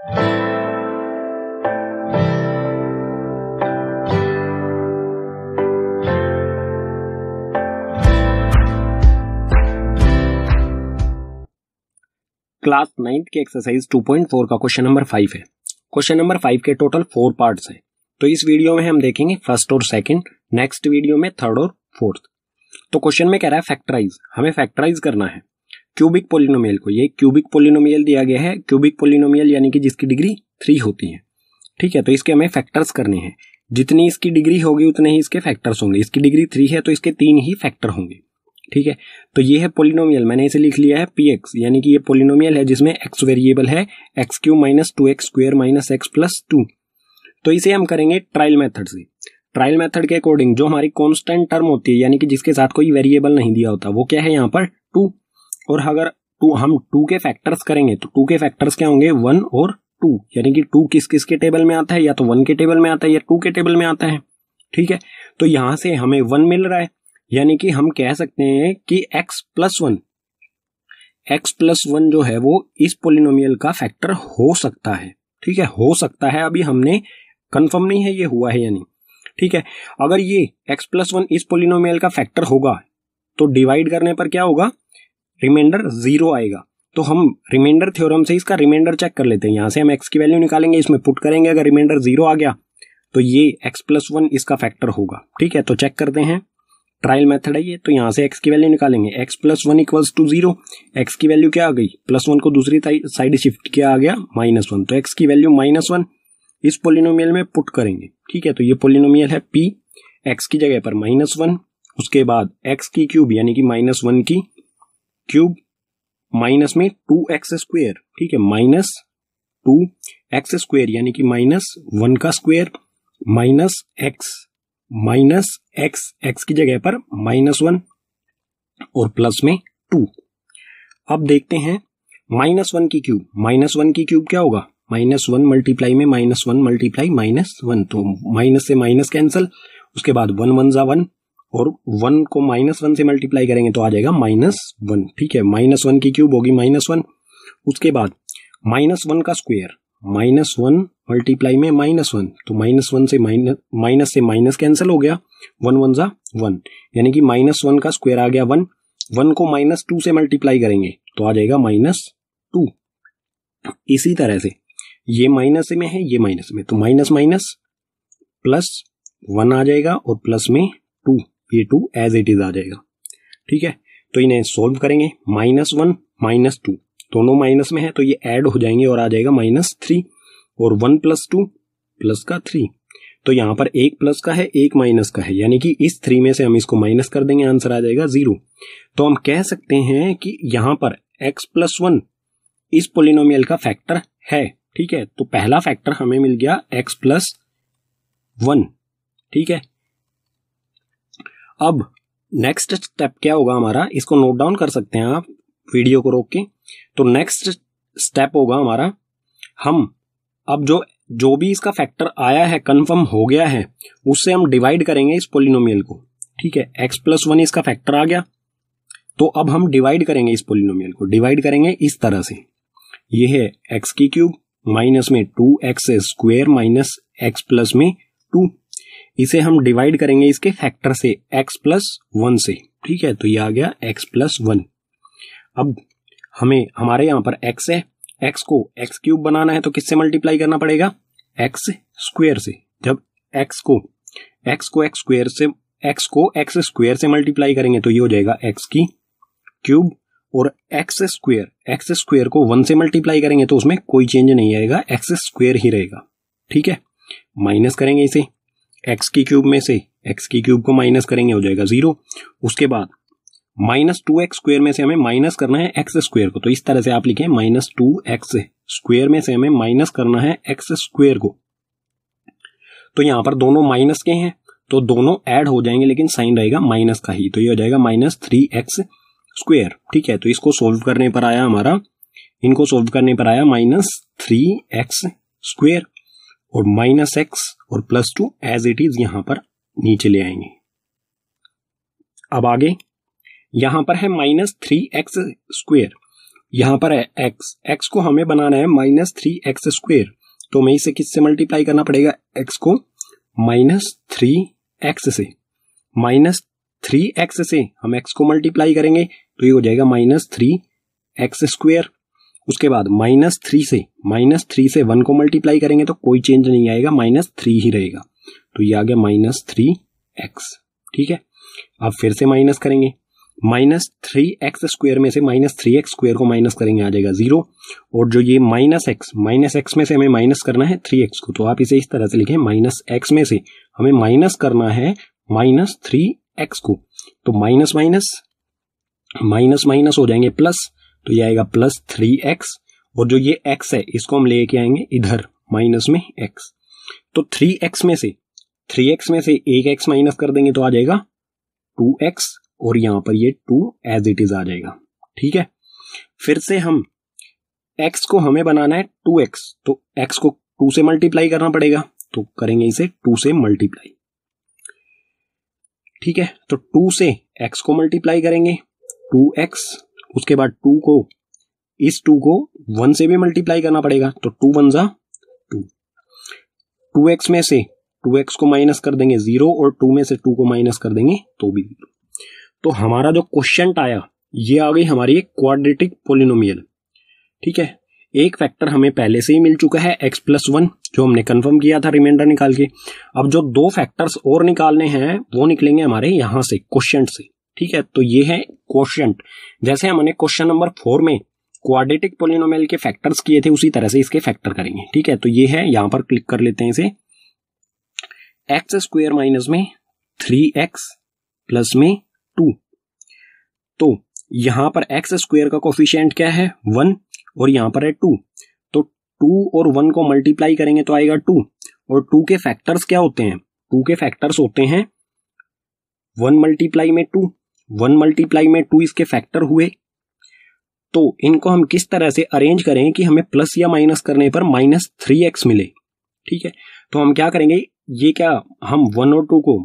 Class 9th के exercise 2.4 का question number 5 है। क्वेश्चन नंबर 5 के टोटल 4 पार्ट्स हैं। तो इस वीडियो में हम देखेंगे फर्स्ट और सेकंड, नेक्स्ट वीडियो में थर्ड और फोर्थ। तो क्वेश्चन में कह रहा है फैक्टराइज, हमें फैक्टराइज करना है क्यूबिक पोलिनोमियल को। ये क्यूबिक पोलिनोमियल दिया गया है, क्यूबिक पोलिनोमियल यानी कि जिसकी डिग्री 3 होती है। ठीक है, तो इसके हमें फैक्टर्स करने हैं। जितनी इसकी डिग्री होगी उतने ही इसके फैक्टर्स होंगे। इसकी डिग्री 3 है तो इसके 3 ही फैक्टर होंगे। ठीक है, तो ये है पोलिनोमियल, मैंने इसे लिख लिया है px, यानी कि ये पोलिनोमियल है जिसमें x वेरिएबल है x³ minus 2x square minus x plus 2। तो इसे हम करेंगे ट्रायल मेथड से। ट्रायल मेथड के अकॉर्डिंग जो हमारी कांस्टेंट टर्म होती है, यानी कि जिसके साथ कोई वेरिएबल नहीं दिया होता, वो क्या है यहाँ पर 2। और अगर हम 2 के फैक्टर्स करेंगे तो 2 के फैक्टर्स क्या होंगे 1 और 2, यानी कि 2 किस किस के टेबल में आता है, या तो 1 के टेबल में आता है या 2 के टेबल में आता है। ठीक है, तो यहां से हमें 1 मिल रहा है, यानी कि हम कह सकते हैं कि x प्लस 1 जो है वो इस पोलिनोमियल का फैक्टर हो सकता है। ठीक है, हो सकता है, अभी हमने कंफर्म नहीं है ये हुआ है या नहीं। ठीक है, अगर ये x प्लस 1 इस पोलिनोमियल का फैक्टर होगा तो डिवाइड करने पर क्या होगा, रिमाइंडर 0 आएगा। तो हम रिमाइंडर थ्योरम से इसका रिमाइंडर चेक कर लेते हैं। यहां से हम x की वैल्यू निकालेंगे, इसमें पुट करेंगे, अगर रिमाइंडर 0 आ गया तो ये x प्लस 1 इसका फैक्टर होगा। ठीक है, तो चेक करते हैं, ट्रायल मेथड है ये। तो यहां से x की वैल्यू निकालेंगे, x plus 1 equals to 0। x की वैल्यू क्या आ गई, प्लस 1 को दूसरी साइड शिफ्ट किया, आ गया -1। तो x की वैल्यू -1 इस पोलिनोमियल में पुट करेंगे। ठीक है, तो ये पोलिनोमियल है p, x की जगह पर -1, उसके बाद x की क्यूब यानी कि -1 की क्यूब माइनस में 2x स्क्वायर। ठीक है, -2x स्क्वायर यानी कि -1 का स्क्वायर माइनस x की जगह पर -1 और प्लस में 2। अब देखते हैं -1 की क्यूब, -1 की क्यूब क्या होगा, -1 मल्टीप्लाई में -1 मल्टीप्लाई -1, तो माइनस से माइनस कैंसिल, उसके बाद 1 1 जा 1 और 1 को -1 से मल्टीप्लाई करेंगे तो आ जाएगा -1। ठीक है, -1 की क्यूब होगी -1, उसके बाद -1 का स्क्वायर, -1 मल्टीप्लाई में -1, तो -1 से माइनस से माइनस कैंसिल हो गया, 1 1 जा 1, यानी कि -1 का स्क्वायर आ गया 1। 1 को -2 से मल्टीप्लाई करेंगे तो आ जाएगा -2। इसी तरह से ये माइनस में है, ये माइनस में, तो माइनस माइनस प्लस 1 आ जाएगा और प्लस में 2, ये 2 एज इट इज आ जाएगा। ठीक है, तो इन्हें सोल्व करेंगे, -1 -2 दोनों माइनस में है तो ये ऐड हो जाएंगे और आ जाएगा -3, और 1 + 2 प्लस का 3। तो यहां पर एक प्लस का है एक माइनस का है, यानी कि इस 3 में से हम इसको माइनस कर देंगे, आंसर आ जाएगा 0। तो हम कह सकते हैं कि यहां पर x + 1 इस पोलिनोमियल का फैक्टर है। ठीक है, तो पहला फैक्टर हमें मिल गया x + 1। ठीक है, अब नेक्स्ट स्टेप क्या होगा हमारा, इसको नोट डाउन कर सकते हैं आप वीडियो को रोक के। तो नेक्स्ट स्टेप होगा हमारा, हम अब जो भी इसका फैक्टर आया है, कंफर्म हो गया है, उससे हम डिवाइड करेंगे इस पोलिनोमियल को। ठीक है, x + 1 इसका फैक्टर आ गया, तो अब हम डिवाइड करेंगे इस पोलिनोमियल को। डिवाइड करेंगे इस तरह से, ये है x की क्यूब माइनस में 2x square minus x plus में 2, इसे हम डिवाइड करेंगे इसके फैक्टर से x + 1 से। ठीक है, तो ये आ गया x + 1। अब हमारे यहां पर x है, x को x³ बनाना है तो किससे मल्टीप्लाई करना पड़ेगा, x स्क्वायर से। जब x को x स्क्वायर से मल्टीप्लाई करेंगे तो ये हो जाएगा x की क्यूब, और x स्क्वायर को 1 से मल्टीप्लाई करेंगे तो उसमें कोई चेंज नहीं आएगा, x स्क्वायर ही रहेगा। ठीक है, माइनस करेंगे इसे, x की क्यूब में से x की क्यूब को माइनस करेंगे, हो जाएगा 0। उसके बाद -2x स्क्वायर में से हमें माइनस करना है x स्क्वायर को, तो इस तरह से आप लिखें, -2x स्क्वायर में से हमें माइनस करना है x स्क्वायर को। तो यहां पर दोनों माइनस के हैं तो दोनों ऐड हो जाएंगे, लेकिन साइन रहेगा माइनस का ही, तो ये हो जाएगा -3x स्क्वायर। ठीक है, तो इसको सोल्व करने पर आया हमारा, इनको सोल्व करने पर आया -3x स्क्वायर और -x और +2 एज इट इज यहां पर नीचे ले आएंगे। अब आगे यहां पर है -3x स्क्वायर, यहां पर है एक्स, एक्स को हमें बनाना है -3x², तो हमें इसे किससे मल्टीप्लाई करना पड़ेगा, एक्स को -3x से, -3x से हम एक्स को मल्टीप्लाई करेंगे तो ये हो जाएगा -3x²। उसके बाद -3 से 1 को मल्टीप्लाई करेंगे तो कोई चेंज नहीं आएगा, -3 ही रहेगा, तो ये आ गया -3x। ठीक है, अब फिर से माइनस करेंगे, -3x² में से -3x² को माइनस करेंगे, आ जाएगा 0, और जो ये -x में से हमें माइनस करना है 3x को, तो आप इसे इस तरह से लिखें, -x में से हमें माइनस करना है -3x को, तो माइनस माइनस हो जाएंगे प्लस, तो ये आएगा +3x, और जो ये x है इसको हम लेके आएंगे इधर माइनस में x, तो 3x में से एक x माइनस कर देंगे तो आ जाएगा 2x, और यहां पर ये 2 एज इट इज आ जाएगा। ठीक है, फिर से हम x को हमें बनाना है 2x, तो x को 2 से मल्टीप्लाई करना पड़ेगा, तो करेंगे इसे 2 से मल्टीप्लाई। ठीक है, तो 2 से x को मल्टीप्लाई करेंगे 2x, उसके बाद 2 को 1 से भी मल्टीप्लाई करना पड़ेगा, तो 2 1 जा 2, 2x में से 2x को माइनस कर देंगे 0, और 2 में से 2 को माइनस कर देंगे तो भी 0। तो हमारा जो क्वोशिएंट आया ये आ गई हमारी एक क्वाड्रेटिक पोलिनोमियल। ठीक है, एक फैक्टर हमें पहले से ही मिल चुका है x+1, जो हमने कंफर्म किया था रिमाइंडर निकाल के। अब जो 2 फैक्टर्स और निकालने हैं वो निकलेंगे हमारे यहां से क्वोशिएंट से। ठीक है, तो ये है क्वोशिएंट, जैसे हमने क्वेश्चन नंबर 4 में क्वाड्रेटिक पोलिनोमियल के फैक्टर्स किए थे उसी तरह से इसके फैक्टर करेंगे। ठीक है, तो ये है, यहां पर क्लिक कर लेते हैं इसे, x² माइनस में 3x प्लस में 2, तो यहां पर x² का कोफिशिएंट क्या है 1, और यहां पर है 2, तो 2 और 1 को मल्टीप्लाई करेंगे तो आएगा 2, और 2 के फैक्टर्स क्या होते हैं, 2 के फैक्टर्स होते हैं 1 मल्टीप्लाई में 2, 1 मल्टीप्लाई में 2 इसके फैक्टर हुए। तो इनको हम किस तरह से अरेंज करें कि हमें प्लस या माइनस करने पर -3x मिले। ठीक है, तो हम क्या करेंगे, ये क्या, हम 1 और 2 को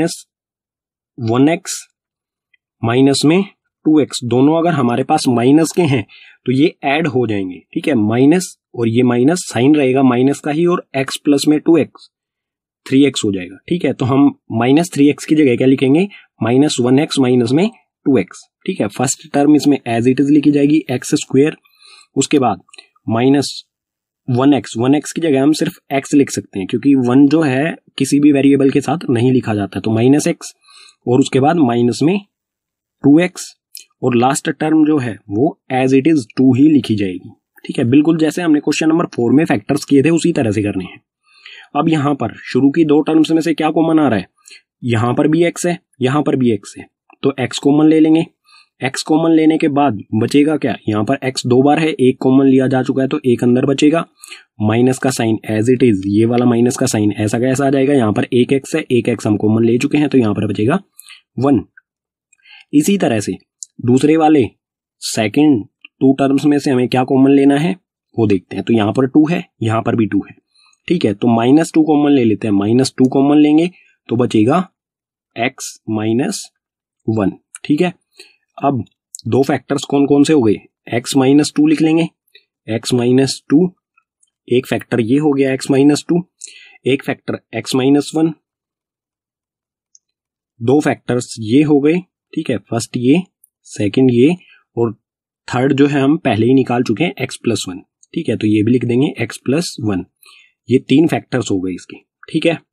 -1x माइनस में 2x, दोनों अगर हमारे पास माइनस के हैं तो ये ऐड हो जाएंगे। ठीक है, माइनस और ये माइनस साइन रहेगा माइनस का ही, और x प्लस में 2x 3x हो जाएगा। ठीक है, तो हम -3x की जगह क्या लिखेंगे, -1x माइनस में 2x। ठीक है, फर्स्ट टर्म इसमें एज इट इज लिखी जाएगी x², उसके बाद -1x की जगह हम सिर्फ x लिख सकते हैं, क्योंकि 1 जो है किसी भी वेरिएबल के साथ नहीं लिखा जाता, तो -x, और उसके बाद माइनस में 2x, और लास्ट टर्म जो है वो एज इट इज 2 ही लिखी जाएगी। ठीक है, बिल्कुल जैसे हमने क्वेश्चन नंबर 4 में फैक्टर्स किए थे उसी तरह से करने हैं। अब यहां पर शुरू की 2 टर्म्स में से क्या कॉमन आ रहा है, यहां पर भी x है, यहां पर भी x है, तो x कॉमन ले लेंगे। x कॉमन लेने के बाद बचेगा क्या, यहां पर x 2 बार है, एक कॉमन लिया जा चुका है, तो एक अंदर बचेगा, माइनस का साइन एज इट इज, ये वाला माइनस का साइन ऐसा का ऐसा आ जाएगा, यहां पर एक x है, एक x हम कॉमन ले चुके हैं, तो यहां पर बचेगा 1। इसी तरह से दूसरे वाले सेकंड 2 टर्म्स में से हमें क्या कॉमन लेना है वो देखते हैं, तो यहां पर 2 है, यहां पर भी 2 है। ठीक है, तो -2 कॉमन ले लेते हैं, -2 कॉमन लेंगे तो बचेगा x -1। ठीक है, अब 2 फैक्टर्स कौन कौन से हो गए, x -2 लिख लेंगे, x -2, एक फैक्टर ये हो गया x -2, एक फैक्टर x -1, 2 फैक्टर्स ये हो गए। ठीक है, फर्स्ट ये, सेकंड ये, और थर्ड जो है हम पहले ही निकाल चुके हैं x+1। ठीक है, तो ये भी लिख देंगे x+1, ये 3 फैक्टर्स हो गए इसके। ठीक है,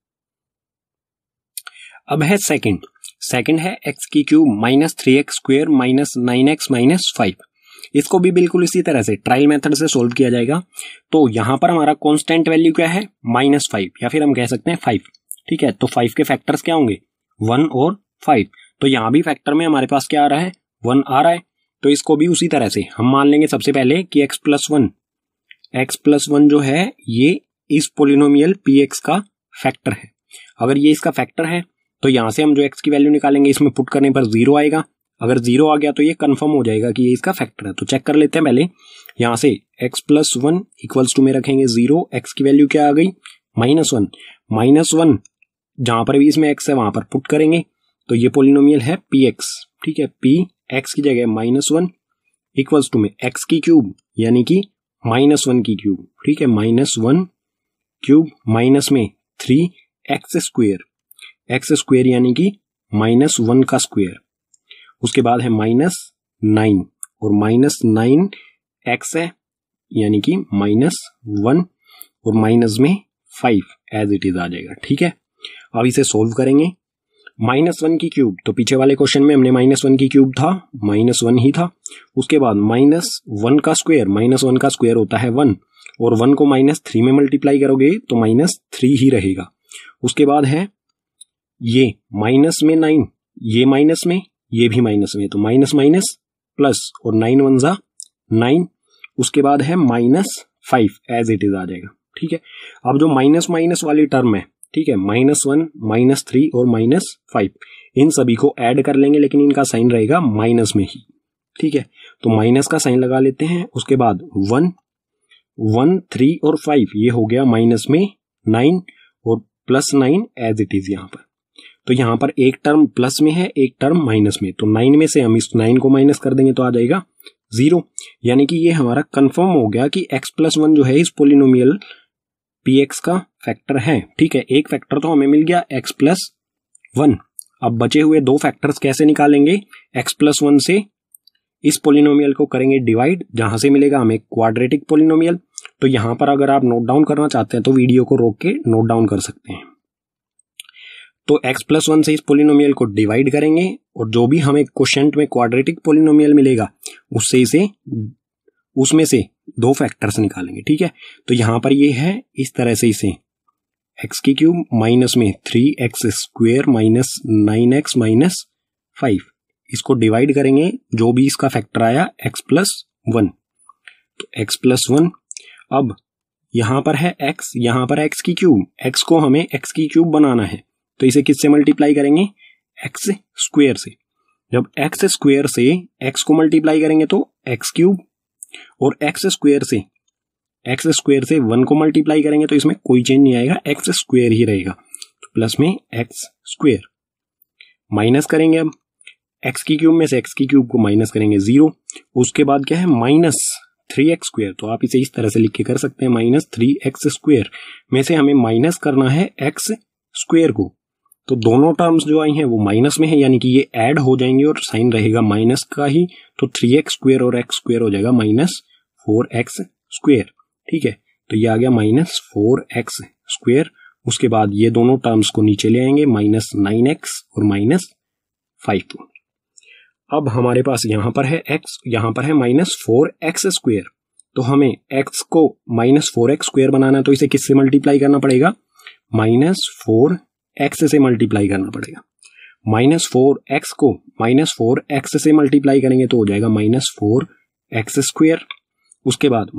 अब है सेकंड है x³ -3x² -9x -5। इसको भी बिल्कुल इसी तरह से ट्रायल मेथड से सोल्व किया जाएगा। तो यहां पर हमारा कांस्टेंट वैल्यू क्या है, -5, या फिर हम कह सकते हैं 5। ठीक है, तो 5 के फैक्टर्स क्या होंगे, 1 और 5, तो यहां भी फैक्टर में हमारे पास क्या आ रहा है, 1 आ रहा है, तो इसको भी उसी तरह से हम मान लेंगे सबसे पहले कि x+1 जो है ये इस पोलिनोमियल px का फैक्टर है। अगर ये इसका फैक्टर है तो यहां से हम जो x की वैल्यू निकालेंगे इसमें पुट करने पर 0 आएगा, अगर 0 आ गया तो ये कंफर्म हो जाएगा कि ये इसका फैक्टर है। तो चेक कर लेते हैं पहले, यहां से x+1 इक्वल्स टू में रखेंगे 0, x की वैल्यू क्या आ गई, -1, जहां पर भी इसमें x है वहां पर पुट करेंगे, तो ये पोलिनोमियल है px। ठीक है, px की जगह -1, इक्वल्स टू में एक्स की क्यूब यानी कि -1 की क्यूब, ठीक है, -1 क्यूब माइनस में 3x स्क्वेयर, एक्स स्क्वेयर यानी कि -1 का स्क्वेयर, उसके बाद है -9 और -9 x है यानी कि -1 और माइनस में 5 एज इट इज आ जाएगा, ठीक है। अब इसे सोल्व करेंगे। -1 की क्यूब, तो पीछे वाले क्वेश्चन में हमने -1 की क्यूब था, -1 ही था। उसके बाद -1 का स्क्वायर, -1 का स्क्वायर होता है 1 और 1 को -3 में मल्टीप्लाई करोगे तो -3 ही रहेगा। उसके बाद है ये माइनस में 9, ये माइनस में, ये भी माइनस में, तो माइनस माइनस प्लस और 9 1 जा 9। उसके बाद है -5 एज इट इज आ जाएगा, ठीक है। अब जो माइनस माइनस वाली टर्म है, ठीक है, -1 -3 और -5, इन सभी को ऐड कर लेंगे लेकिन इनका साइन रहेगा माइनस में ही, ठीक है। तो माइनस का साइन लगा लेते हैं। उसके बाद 1 1 3 और 5 ये हो गया माइनस में 9 और +9 एज इट इज यहाँ पर। तो यहाँ पर एक टर्म प्लस में है, एक टर्म माइनस में, तो 9 में से हम इस 9 को माइनस कर देंगे तो आ जाएगा 0। यानी कि ये हमारा कंफर्म हो गया कि x+1 जो है इस पोलिनोमियल px का फैक्टर है, ठीक है। एक फैक्टर तो हमें मिल गया x+1। अब बचे हुए दो फैक्टर्स कैसे निकालेंगे? x+1 से इस पोलिनोमियल को करेंगे डिवाइड, जहां से मिलेगा हमें क्वाड्रेटिक पोलिनोमियल। तो यहां पर अगर आप नोट डाउन करना चाहते हैं तो वीडियो को रोक के नोट डाउन कर सकते हैं। तो x+1 से इस पोलिनोमियल को डिवाइड करेंगे और जो भी हमें क्वोशिएंट में क्वाड्रेटिक पोलिनोमियल मिलेगा उससे इसे, उसमें से दो फैक्टर्स निकालेंगे, ठीक है। तो यहां पर ये है इस तरह से, इसे x की क्यूब माइनस में 3x square minus 9x minus 5, इसको डिवाइड करेंगे, जो भी इसका फैक्टर आया x+1, तो x+1। अब यहां पर है x, यहां पर x की क्यूब, x को हमें x की क्यूब बनाना है तो इसे किससे मल्टीप्लाई करेंगे? x स्क्वेयर से। जब x स्क्वेयर से x को मल्टीप्लाई करेंगे तो x क्यूब, और x स्क्वेयर से 1 को मल्टीप्लाई करेंगे तो इसमें कोई चेंज नहीं आएगा, x स्क्वेयर ही रहेगा, तो प्लस में x स्क्वेयर। माइनस करेंगे, अब x की क्यूब में से x की क्यूब को माइनस करेंगे 0। उसके बाद क्या है? -3x स्क्वेयर, तो आप इसे इस तरह से लिख के कर सकते हैं, -3x स्क्वेयर में से हमें माइनस करना है x स्क्वेयर को। तो दोनों टर्म्स जो आई हैं वो माइनस में है, यानी कि ये ऐड हो जाएंगे और साइन रहेगा माइनस का ही, तो 3x स्क्वेयर और x स्क्वेयर हो जाएगा -4x स्क्वेयर, ठीक है। तो ये आ गया -4x स्क्वेयर। उसके बाद ये दोनों टर्म्स को नीचे ले आएंगे, -9x और -5। अब हमारे पास यहां पर है x, यहां पर है -4x स्क्वेयर, तो हमें x को -4x स्क्वेयर बनाना है तो इसे किससे मल्टीप्लाई करना पड़ेगा? -4x से मल्टीप्लाई करना पड़ेगा। -4x को -4x से मल्टीप्लाई करेंगे तो हो जाएगा -4x स्क्वेयर। उसके बाद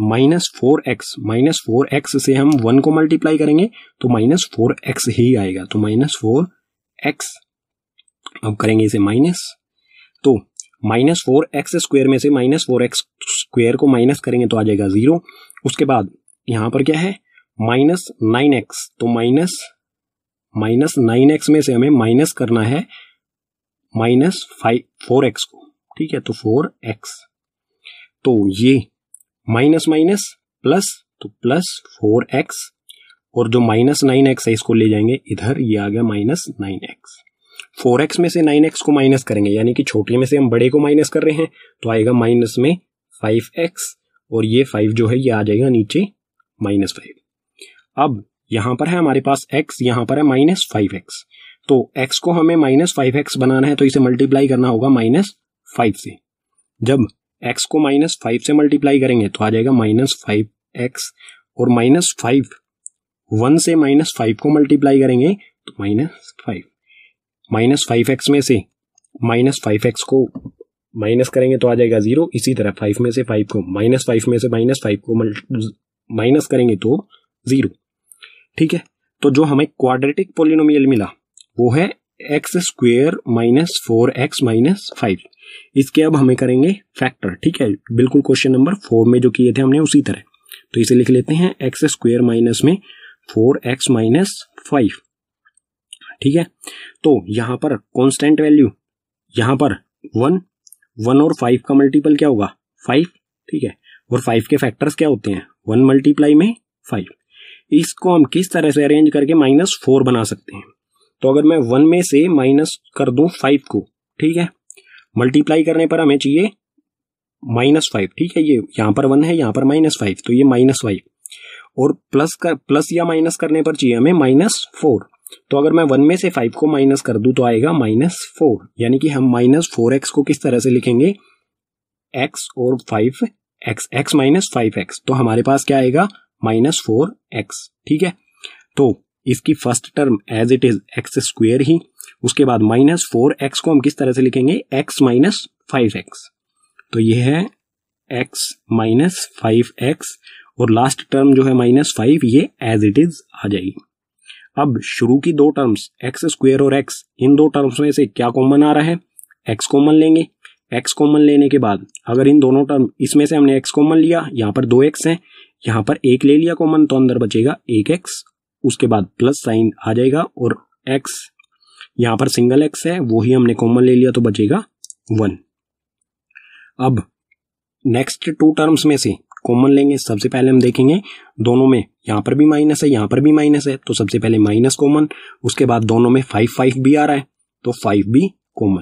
-4x से हम 1 को मल्टीप्लाई करेंगे तो -4x ही आएगा, तो -4x। अब करेंगे इसे माइनस, तो -4x स्क्वेयर में से -4x स्क्वेयर को माइनस करेंगे तो आ जाएगा 0। उसके बाद यहां पर क्या है? -9x, तो -9x में से हमें माइनस करना है -4x को, ठीक है, तो 4x। तो ये माइनस माइनस प्लस, तो +4x, और जो -9x है इसको ले जाएंगे इधर, ये आ गया -9x। 4x में से 9x को माइनस करेंगे, यानी कि छोटे में से हम बड़े को माइनस कर रहे हैं, तो आएगा माइनस में 5x, और ये 5 जो है ये आ जाएगा नीचे -5। अब यहां पर है हमारे पास x, यहां पर है -5x, तो x को हमें -5x बनाना है तो इसे मल्टीप्लाई करना होगा -5 से। जब x को -5 से मल्टीप्लाई करेंगे तो आ जाएगा -5x, और -5 1 से -5 को मल्टीप्लाई करेंगे तो -5। -5x में से -5x को माइनस करेंगे तो आ जाएगा 0। इसी तरह 5 में से 5 को -5 में से -5 को माइनस करेंगे तो 0, ठीक है। तो जो हमें क्वाड्रेटिक पोलिनोमियल मिला वो है x स्क्वेयर -4x -5। इसके अब हमें करेंगे फैक्टर, ठीक है, बिल्कुल क्वेश्चन नंबर 4 में जो किए थे हमने उसी तरह। तो इसे लिख लेते हैं x स्क्वेयर माइनस में 4x -5, ठीक है। तो यहां पर कांस्टेंट वैल्यू, यहां पर 1 और 5 का मल्टीपल क्या होगा? 5, ठीक है, और 5 के फैक्टर्स क्या होते हैं, 1 मल्टीप्लाई में 5। इसको हम किस तरह से अरेंज करके -4 बना सकते हैं, तो अगर मैं 1 में से माइनस कर दूं 5 को, ठीक है, मल्टीप्लाई करने पर हमें चाहिए -5, ठीक है, ये यहां पर 1 है, यहां पर -5, तो ये -5, और प्लस या माइनस करने पर चाहिए हमें -4। तो अगर मैं 1 में से 5 को माइनस कर दूं तो आएगा -4, यानी कि हम -4x को किस तरह से लिखेंगे, x और 5x, x माइनस 5x, तो हमारे पास क्या आएगा, -4x, ठीक है। तो इसकी first term as it is x² ही, उसके बाद -4x को हम किस तरह से लिखेंगे, x माइनस 5x, तो ये है x माइनस 5x, और लास्ट टर्म जो है -5, ये एज इट इज आ जाएगी। अब शुरू की दो टर्म्स x² और x, इन दो टर्म्स में से क्या कॉमन आ रहा है, x कॉमन लेंगे। x कॉमन लेने के बाद अगर इन दोनों टर्म, इसमें से हमने x कॉमन लिया, यहाँ पर 2x है, यहाँ पर 1 ले लिया कॉमन, तो अंदर बचेगा 1x, उसके बाद प्लस साइन आ जाएगा, और x यहाँ पर सिंगल x है, वो ही हमने कॉमन ले लिया, तो बचेगा 1। अब नेक्स्ट 2 टर्म्स में से कॉमन लेंगे। सबसे पहले हम देखेंगे दोनों में, यहाँ पर भी माइनस है, यहाँ पर भी माइनस है, तो सबसे पहले माइनस कॉमन, उसके बाद दोनों में 5 भी आ रहा है, तो 5 भी कॉमन।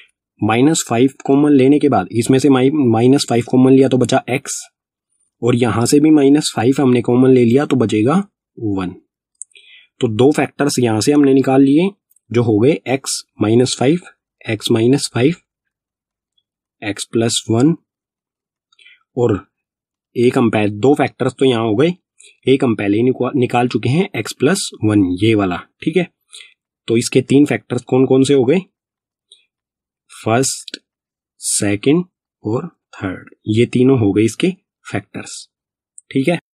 -5 कॉमन लेने के बाद इसमें से -5 कॉमन लिया तो बचा x, और यहां से भी -5 हमने कॉमन ले लिया तो बचेगा 1। तो 2 फैक्टर्स यहां से हमने निकाल लिए, जो हो गए x -5, x -5, x +1, और एक हम पहले 2 फैक्टर्स तो यहां हो गए, एक हम पहले ही निकाल चुके हैं, x +1, ये वाला, ठीक है। तो इसके 3 फैक्टर्स कौन कौन से हो गए, फर्स्ट, सेकंड और थर्ड, ये तीनों हो गए इसके फैक्टर्स, ठीक है।